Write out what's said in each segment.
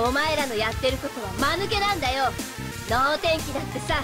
お前らのやってることは間抜けなんだよ。能天気だってさ。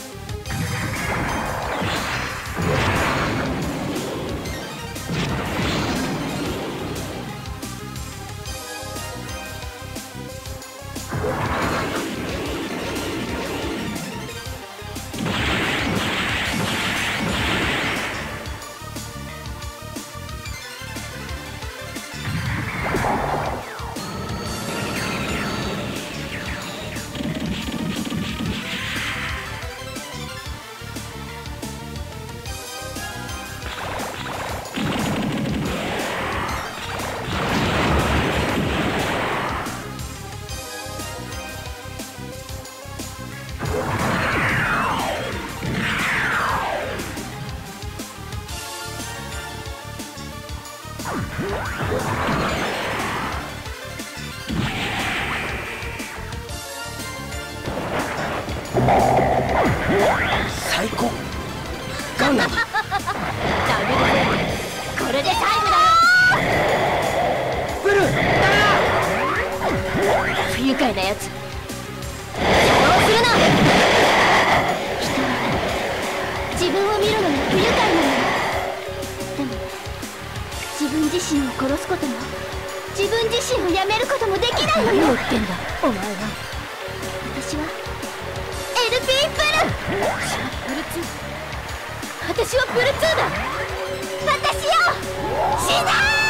最高ガンダム。 ダメだね。これでタイムだよ。 ブルー、ダメだ。 不愉快なやつ、邪魔をするな。人は自分を見るのが不愉快なの。でも自分自身を殺すことも自分自身をやめることもできないのよ。何を言ってんだお前は。私はLP ブルー。私はブル2だ。私よ死ねー。